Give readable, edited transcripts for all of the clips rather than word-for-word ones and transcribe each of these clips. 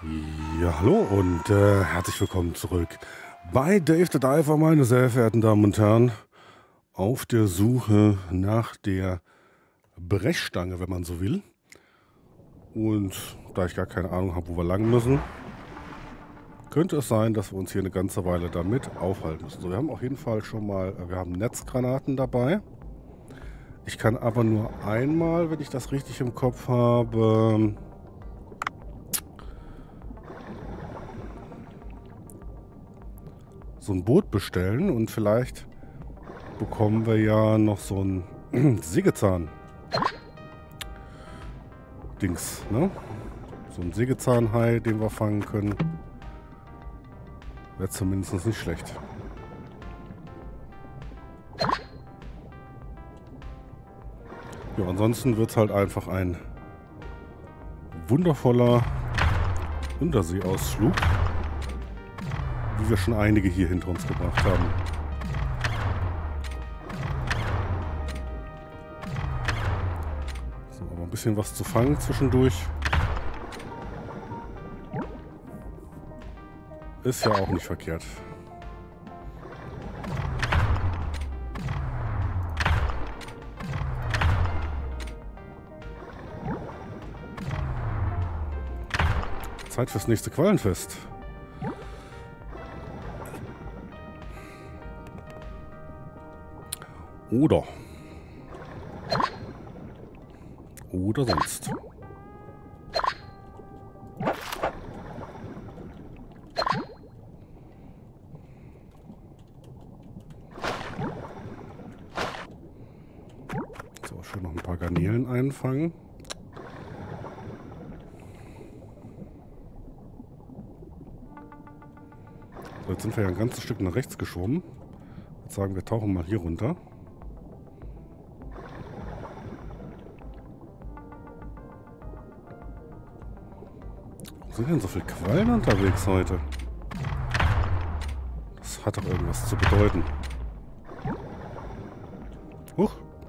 Ja, hallo und herzlich willkommen zurück bei Dave the Diver, meine sehr verehrten Damen und Herren, auf der Suche nach der Brechstange, wenn man so will. Und da ich gar keine Ahnung habe, wo wir lang müssen, könnte es sein, dass wir uns hier eine ganze Weile damit aufhalten müssen. So, wir haben auf jeden Fall schon mal, wir haben Netzgranaten dabei. Ich kann aber nur einmal, wenn ich das richtig im Kopf habe, so ein Boot bestellen und vielleicht bekommen wir ja noch so ein Sägezahn-Dings, ne? So ein Sägezahnhai, den wir fangen können. Wäre zumindest nicht schlecht. Ja, ansonsten wird es halt einfach ein wundervoller Unterseeausflug, wie wir schon einige hier hinter uns gebracht haben. So, aber ein bisschen was zu fangen zwischendurch ist ja auch nicht verkehrt. Zeit fürs nächste Quallenfest. Oder sonst. So, schön noch ein paar Garnelen einfangen. So, jetzt sind wir ja ein ganzes Stück nach rechts geschwommen. Jetzt sagen wir, tauchen mal hier runter. Wo sind denn so viele Quallen unterwegs heute? Das hat doch irgendwas zu bedeuten. Huch!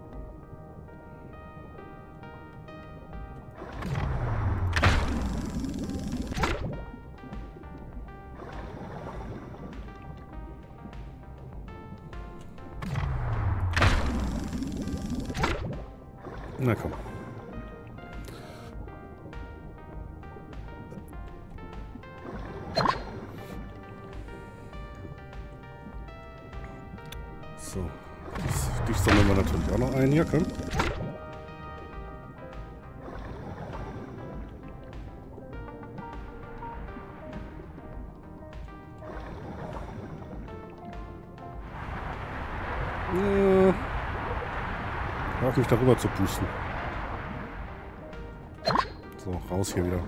Na komm. So. Dich sammeln wir natürlich auch noch ein hier, komm. Hör auf mich darüber zu pusten. So, raus hier wieder.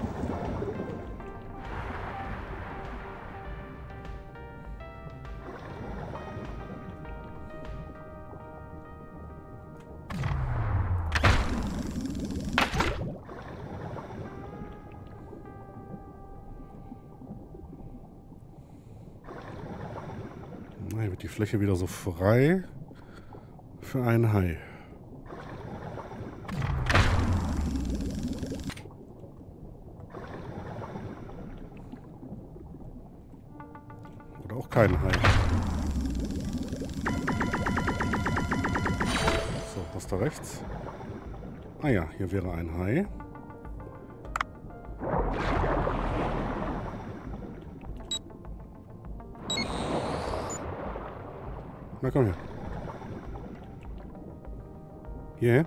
Hier wird die Fläche wieder so frei für einen Hai. Oder auch keinen Hai. So, was da rechts? Ah ja, hier wäre ein Hai. Na komm her. Hierher.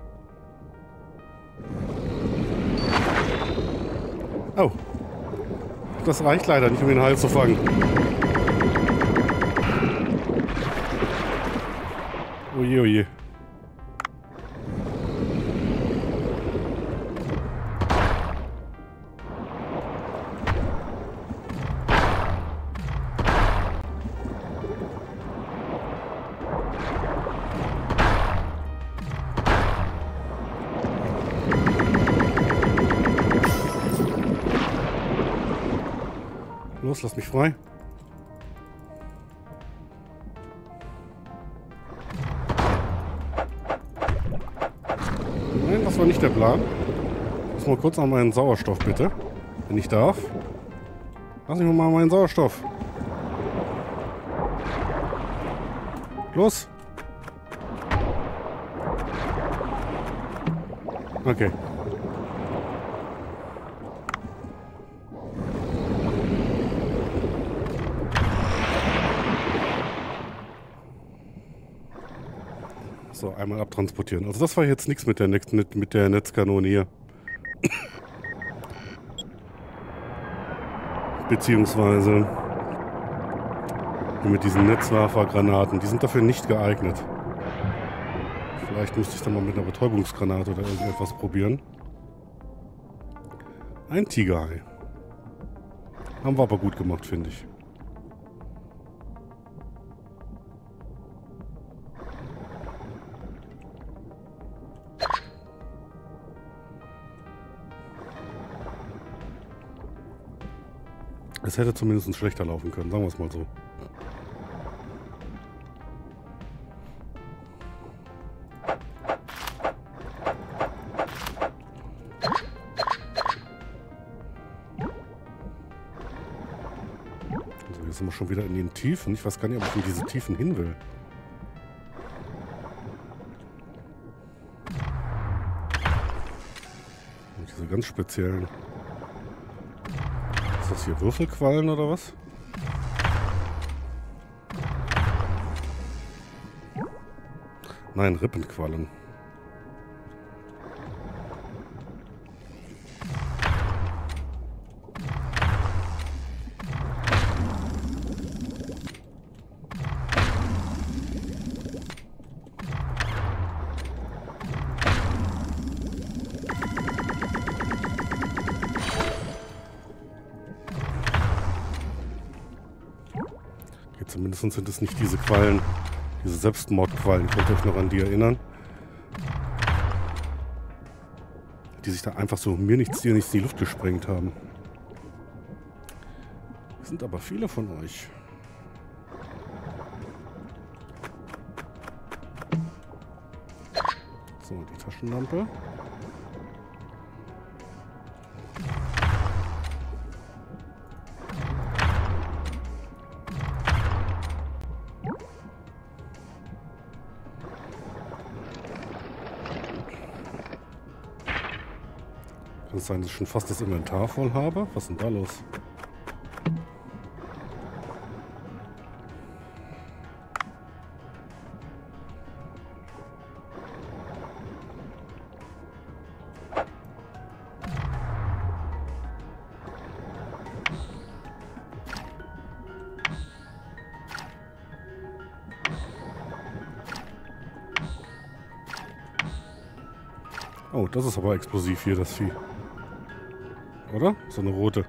Oh. Das reicht leider nicht, um den Hai zu fangen. Oje, oje. Los, lass mich frei. Nein, das war nicht der Plan. Ich muss mal kurz an meinen Sauerstoff, bitte. Wenn ich darf. Lass mich mal meinen Sauerstoff. Los. Okay. So, einmal abtransportieren. Also das war jetzt nichts mit der Netzkanone hier. Beziehungsweise mit diesen Netzwerfergranaten. Die sind dafür nicht geeignet. Vielleicht müsste ich dann mal mit einer Betäubungsgranate oder irgendetwas probieren. Ein Tigerhai. Haben wir aber gut gemacht, finde ich. Es hätte zumindest schlechter laufen können, sagen wir es mal so. Also jetzt sind wir schon wieder in den Tiefen. Ich weiß gar nicht, ob ich in diese Tiefen hin will. Und diese ganz speziellen... Ist das hier Würfelquallen oder was? Nein, Rippenquallen. Zumindest sind es nicht diese Quallen, diese Selbstmordquallen. Könnt ihr euch noch an die erinnern? Die sich da einfach so mir nichts, dir nichts in die Luft gesprengt haben. Es sind aber viele von euch. So, die Taschenlampe. Kann es sein, dass ich schon fast das Inventar voll habe? Was ist denn da los? Oh, das ist aber explosiv hier, das Vieh. Oder? So eine rote.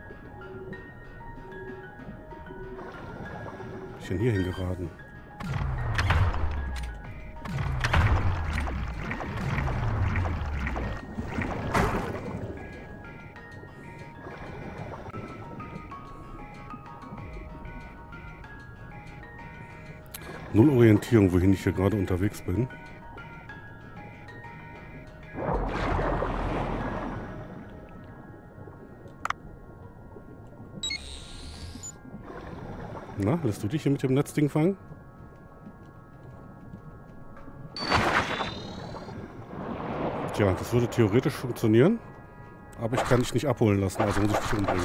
Ich bin hier hingeraten. Null Orientierung, wohin ich hier gerade unterwegs bin. Na, lässt du dich hier mit dem Netzding fangen? Tja, das würde theoretisch funktionieren, aber ich kann dich nicht abholen lassen, also muss ich dich umbringen.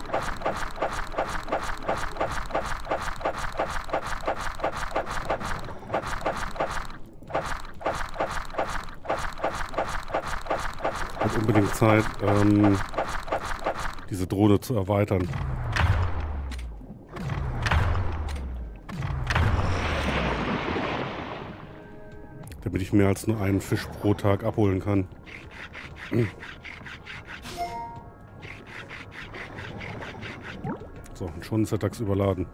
Hat unbedingt Zeit, diese Drohne zu erweitern. Damit ich mehr als nur einen Fisch pro Tag abholen kann. So, und schon ist der Dachs überladen.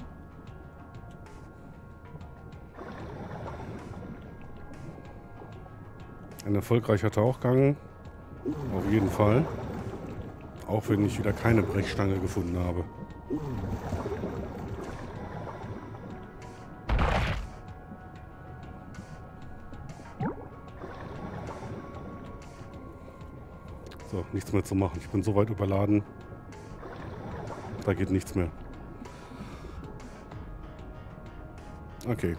Ein erfolgreicher Tauchgang. Auf jeden Fall. Auch wenn ich wieder keine Brechstange gefunden habe. So, nichts mehr zu machen. Ich bin so weit überladen. Da geht nichts mehr. Okay.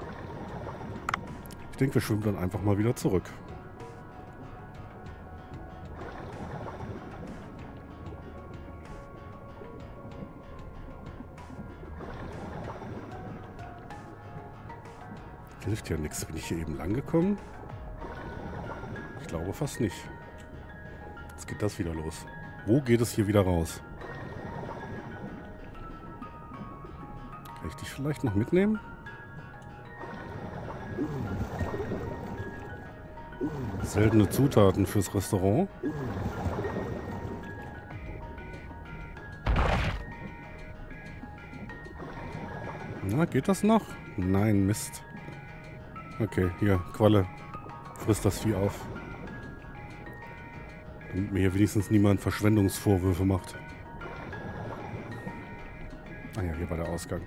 Ich denke, wir schwimmen dann einfach mal wieder zurück. Hilft ja nichts. Bin ich hier eben lang gekommen? Ich glaube fast nicht. Jetzt geht das wieder los. Wo geht es hier wieder raus? Kann ich dich vielleicht noch mitnehmen? Seltene Zutaten fürs Restaurant. Na, geht das noch? Nein, Mist. Okay, hier, Qualle. Frisst das Vieh auf. Damit mir hier wenigstens niemand Verschwendungsvorwürfe macht. Ah ja, hier war der Ausgang.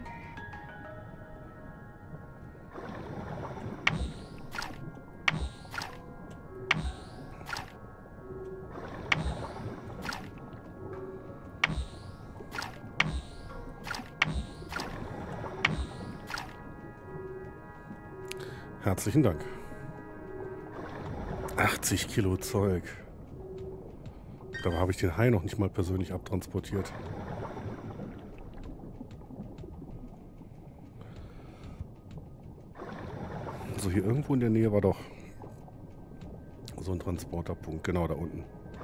Herzlichen Dank. 80 Kilo Zeug. Dabei habe ich den Hai noch nicht mal persönlich abtransportiert. So, hier irgendwo in der Nähe war doch so ein Transporterpunkt. Genau da unten.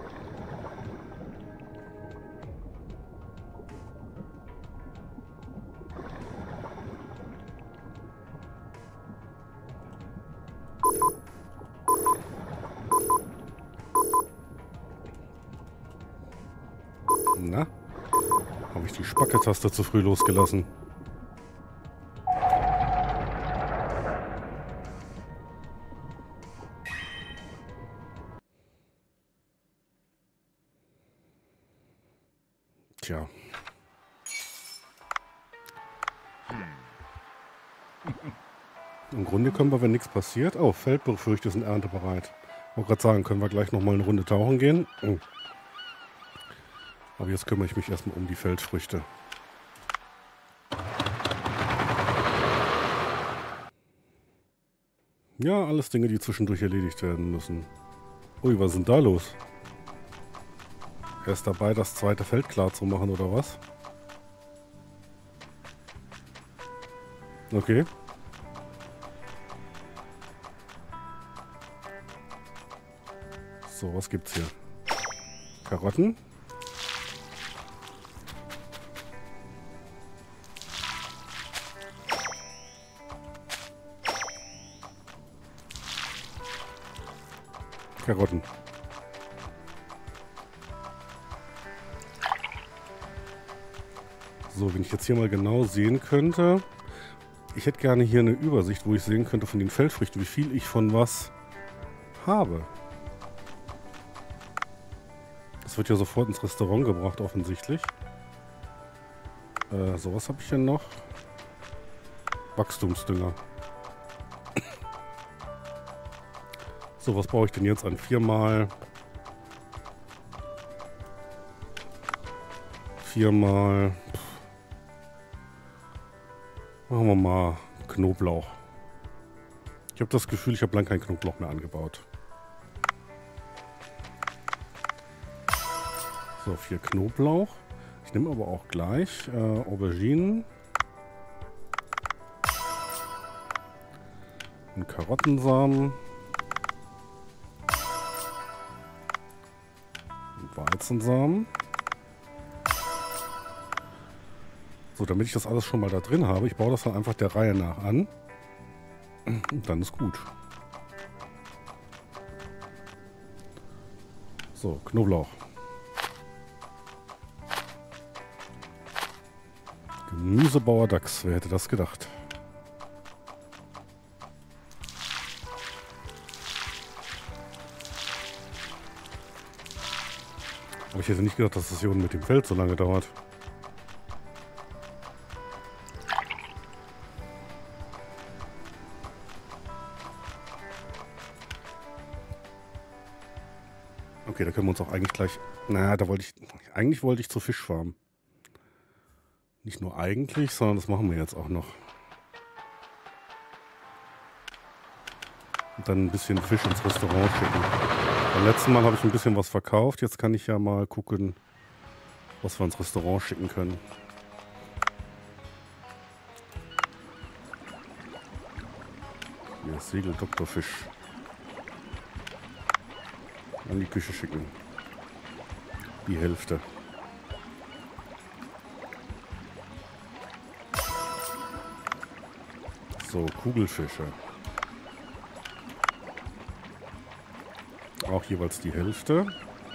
Na? Habe ich die Spacke-Taste zu früh losgelassen? Tja. Im Grunde können wir, wenn nichts passiert... Oh, Feldbefrüchte sind erntebereit. Ich wollte gerade sagen, können wir gleich nochmal eine Runde tauchen gehen. Oh. Aber jetzt kümmere ich mich erstmal um die Feldfrüchte. Ja, alles Dinge, die zwischendurch erledigt werden müssen. Ui, was ist denn da los? Er ist dabei, das zweite Feld klar zu machen, oder was? Okay. So, was gibt's hier? Karotten. Karotten. So, wenn ich jetzt hier mal genau sehen könnte. Ich hätte gerne hier eine Übersicht, wo ich sehen könnte von den Feldfrüchten, wie viel ich von was habe. Das wird ja sofort ins Restaurant gebracht, offensichtlich. So, was habe ich denn noch? Wachstumsdünger. So, was brauche ich denn jetzt an? 4 mal 4 mal. Machen wir mal Knoblauch. Ich habe das Gefühl, ich habe lange keinen Knoblauch mehr angebaut. So, 4 Knoblauch. Ich nehme aber auch gleich Auberginen. Und Karottensamen. Und Weizensamen. So, damit ich das alles schon mal da drin habe, ich baue das dann einfach der Reihe nach an. Und dann ist gut. So, Knoblauch. Gemüsebauer Dachs, wer hätte das gedacht? Aber ich hätte nicht gedacht, dass das hier unten mit dem Feld so lange dauert. Okay, da können wir uns auch eigentlich gleich... Na, da wollte ich... Eigentlich wollte ich zur Fischfarm. Nicht nur eigentlich, sondern das machen wir jetzt auch noch. Und dann ein bisschen Fisch ins Restaurant schicken. Beim letzten Mal habe ich ein bisschen was verkauft. Jetzt kann ich ja mal gucken, was wir ins Restaurant schicken können. Hier, Segel Doktorfisch. An die Küche schicken. Die Hälfte. So, Kugelfische. Auch jeweils die Hälfte.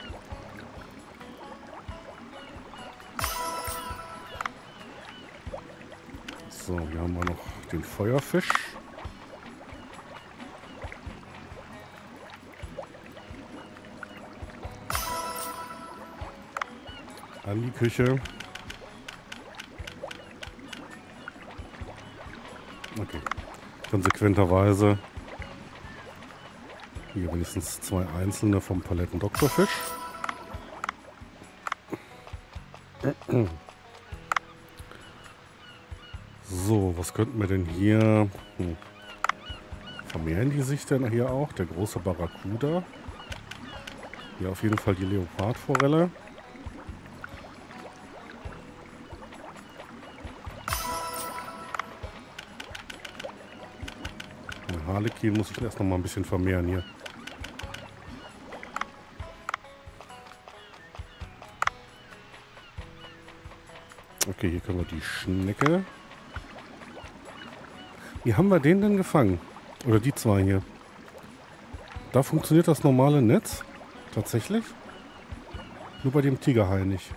So, hier haben wir noch den Feuerfisch. An die Küche. Okay. Konsequenterweise hier wenigstens 2 einzelne vom Paletten Doktorfisch. So, was könnten wir denn hier? Vermehren die sich denn hier auch? Der große Barracuda. Hier auf jeden Fall die Leopardforelle. Den Harlekin muss ich erst noch mal ein bisschen vermehren hier. Okay, hier können wir die Schnecke. Wie haben wir den denn gefangen? Oder die zwei hier? Da funktioniert das normale Netz? Tatsächlich? Nur bei dem Tigerhai nicht.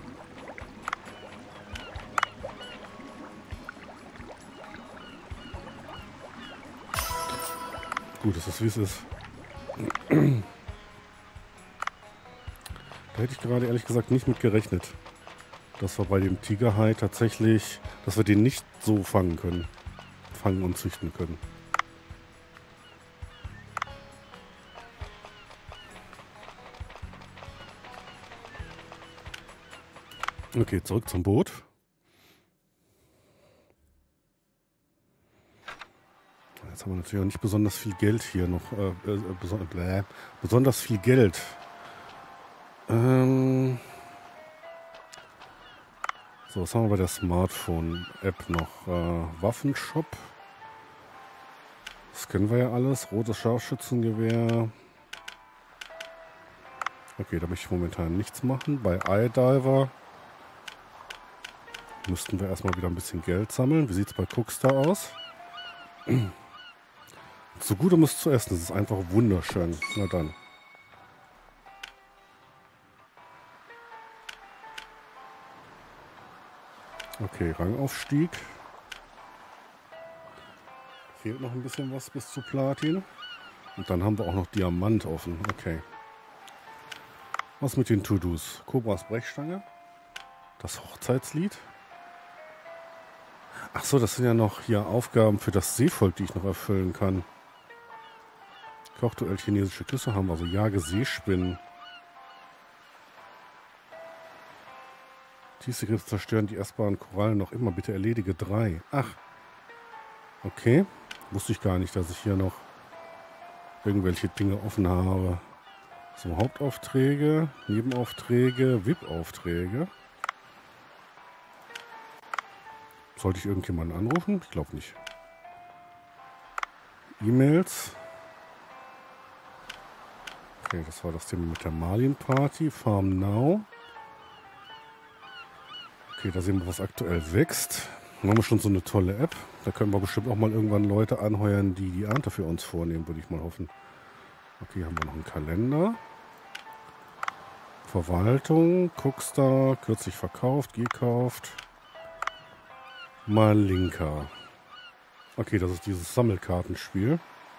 Gut, es ist wie es ist. Da hätte ich gerade ehrlich gesagt nicht mit gerechnet, dass wir bei dem Tigerhai tatsächlich, dass wir den nicht so fangen können. Fangen und züchten können. Okay, zurück zum Boot. Jetzt haben wir natürlich auch nicht besonders viel Geld hier noch. Besonders viel Geld. So, was haben wir bei der Smartphone-App noch? Waffenshop. Das kennen wir ja alles. Rotes Scharfschützengewehr. Okay, da möchte ich momentan nichts machen. Bei iDiver müssten wir erstmal wieder ein bisschen Geld sammeln. Wie sieht es bei Cookstar aus? So gut, um es zu essen. Das ist einfach wunderschön. Na dann. Okay, Rangaufstieg. Fehlt noch ein bisschen was bis zu Platin. Und dann haben wir auch noch Diamant offen. Okay. Was mit den To-Dos? Cobras Brechstange. Das Hochzeitslied. Ach so, das sind ja noch hier Aufgaben für das Seevolk, die ich noch erfüllen kann. Kochduell chinesische Küsse haben wir. Also jage Seespinnen. Tiefseekrebs zerstören die essbaren Korallen noch immer. Bitte erledige 3. Ach. Okay. Wusste ich gar nicht, dass ich hier noch irgendwelche Dinge offen habe. So, Hauptaufträge, Nebenaufträge, VIP-Aufträge. Sollte ich irgendjemanden anrufen? Ich glaube nicht. E-Mails. Okay, das war das Thema mit der Marlin-Party. Farm Now. Okay, da sehen wir, was aktuell wächst. Dann haben wir schon so eine tolle App. Da können wir bestimmt auch mal irgendwann Leute anheuern, die die Ernte für uns vornehmen, würde ich mal hoffen. Okay, hier haben wir noch einen Kalender. Verwaltung, Cookstar, kürzlich verkauft, gekauft. Malinka. Okay, das ist dieses Sammelkartenspiel.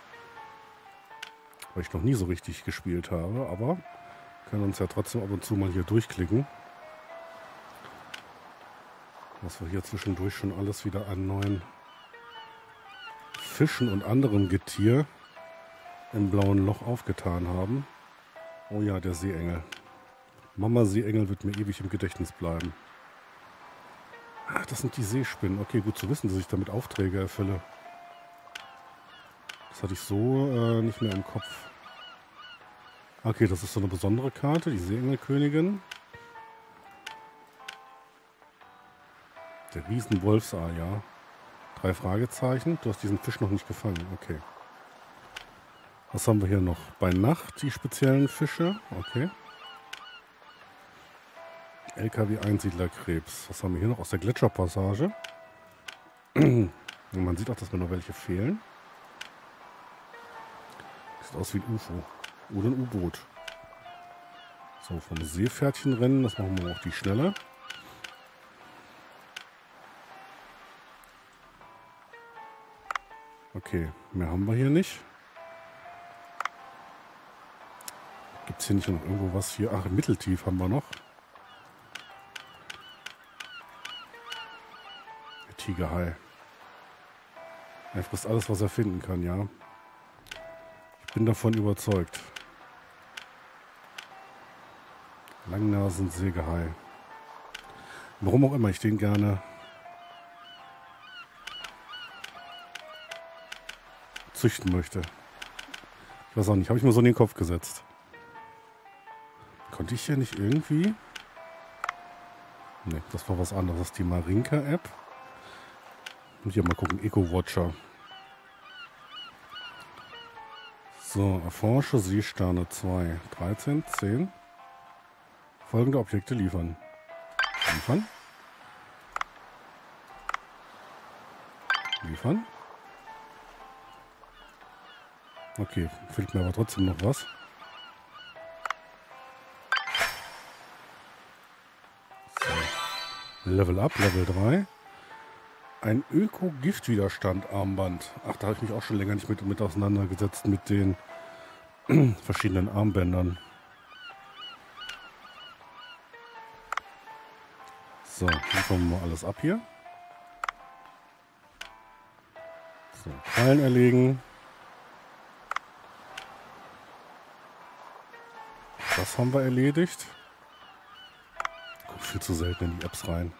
Weil ich noch nie so richtig gespielt habe, aber können uns ja trotzdem ab und zu mal hier durchklicken. Was wir hier zwischendurch schon alles wieder an neuen Fischen und anderem Getier im blauen Loch aufgetan haben. Oh ja, der Seeengel. Mama Seeengel wird mir ewig im Gedächtnis bleiben. Ach, das sind die Seespinnen. Okay, gut zu wissen, dass ich damit Aufträge erfülle. Das hatte ich so nicht mehr im Kopf. Okay, das ist so eine besondere Karte, die Seeengelkönigin. Der Riesenwolfsei, ja. 3 Fragezeichen. Du hast diesen Fisch noch nicht gefangen. Okay. Was haben wir hier noch? Bei Nacht die speziellen Fische. Okay. LKW-Einsiedlerkrebs. Was haben wir hier noch aus der Gletscherpassage? Man sieht auch, dass mir noch welche fehlen. Sieht aus wie ein UFO. Oder ein U-Boot. So, vom Seepferdchenrennen. Das machen wir auf die Schnelle. Okay, mehr haben wir hier nicht. Gibt es hier nicht noch irgendwo was hier? Ach, Mitteltief haben wir noch. Der Tigerhai. Er frisst alles, was er finden kann, ja. Ich bin davon überzeugt. Langnasen-Sägehai. Warum auch immer ich den gerne züchten möchte. Ich weiß auch nicht, habe ich mir so in den Kopf gesetzt. Konnte ich hier nicht irgendwie? Ne, das war was anderes. Das ist die Marinka-App. Und hier mal gucken, Eco-Watcher. So, erforsche Seesterne 2. 13, 10. Folgende Objekte liefern. Liefern. Liefern. Okay, fehlt mir aber trotzdem noch was. So. Level Up, Level 3. Ein Öko-Giftwiderstand-Armband. Ach, da habe ich mich auch schon länger nicht mit auseinandergesetzt mit den verschiedenen Armbändern. So, liefern wir mal alles ab hier. So, Fallen erlegen. Das haben wir erledigt. Kommt viel zu selten in die Apps rein.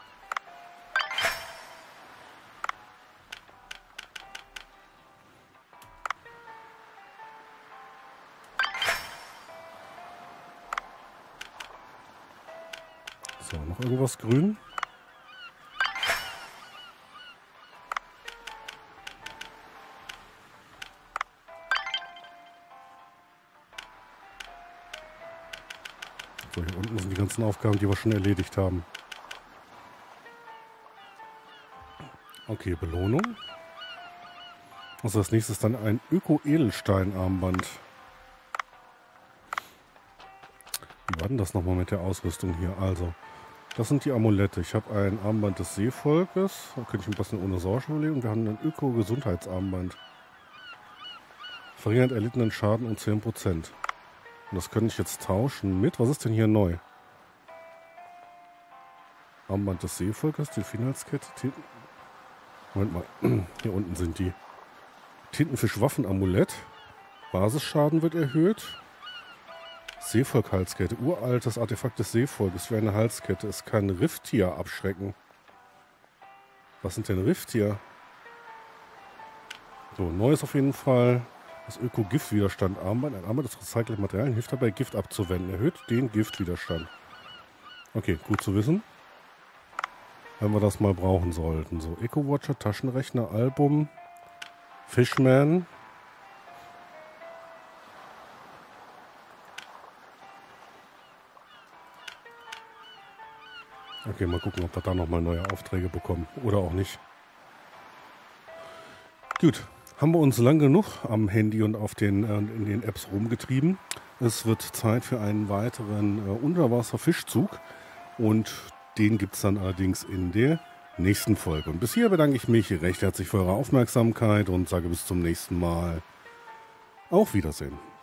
So, noch irgendwas grün? So, hier unten sind die ganzen Aufgaben, die wir schon erledigt haben. Okay, Belohnung. Also als nächstes dann ein Öko-Edelstein-Armband. Wie war denn das nochmal mit der Ausrüstung hier? Also, das sind die Amulette. Ich habe ein Armband des Seevolkes. Da könnte ich ein bisschen ohne Sorge überlegen. Wir haben ein Öko-Gesundheitsarmband. Verringert erlittenen Schaden um 10%. Und das könnte ich jetzt tauschen mit. Was ist denn hier neu? Armband des Seevolkes, Delfinhalskette. Moment mal. Hier unten sind die. Tintenfisch-Waffenamulett. Basisschaden wird erhöht. Seevolk-Halskette. Uraltes Artefakt des Seevolkes wie eine Halskette. Es kann Rifftier abschrecken. Was sind denn Rifftier? So, neues auf jeden Fall. Das Öko-Giftwiderstand-Armband. Ein Armband des recycelten Materialien hilft dabei, Gift abzuwenden. Erhöht den Giftwiderstand. Okay, gut zu wissen. Wenn wir das mal brauchen sollten. So, Eco-Watcher, Taschenrechner, Album, Fishman. Okay, mal gucken, ob wir da nochmal neue Aufträge bekommen. Oder auch nicht. Gut, haben wir uns lang genug am Handy und in den Apps rumgetrieben. Es wird Zeit für einen weiteren Unterwasserfischzug. Und den gibt es dann allerdings in der nächsten Folge. Und bis hier bedanke ich mich recht herzlich für eure Aufmerksamkeit und sage bis zum nächsten Mal. Auf Wiedersehen.